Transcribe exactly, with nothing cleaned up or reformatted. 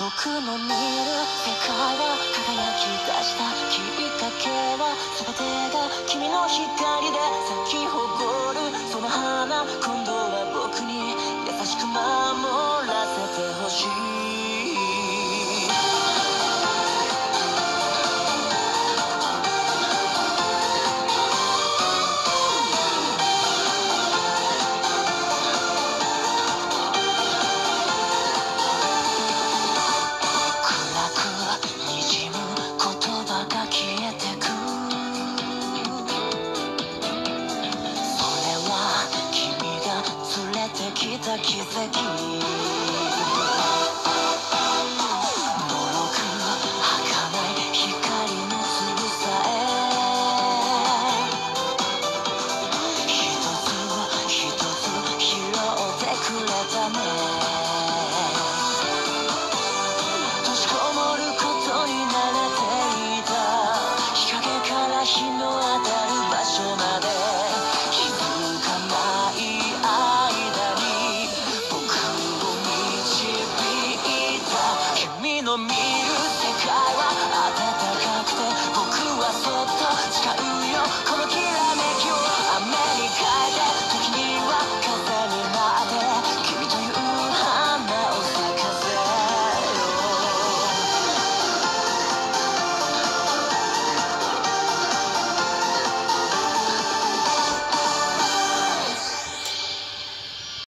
僕の見る世界は輝き出したきっかけは全てが君の光で咲き誇るその花今度は僕に優しく守らせてほしい来た奇跡もろく儚い光の粒さえ一つ一つ拾ってくれたね閉じこもることに慣れていた日陰から日の当たる場所まで気づかない君の見る世界は